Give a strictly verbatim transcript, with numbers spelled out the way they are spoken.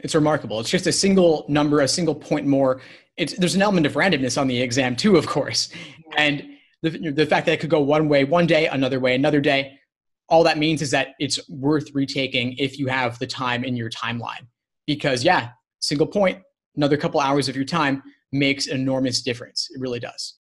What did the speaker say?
It's remarkable. It's just a single number, a single point more. It's, there's an element of randomness on the exam too, of course. And the, the fact that it could go one way one day, another way another day, all that means is that it's worth retaking if you have the time in your timeline. Because yeah, single point, another couple hours of your time makes an enormous difference. It really does.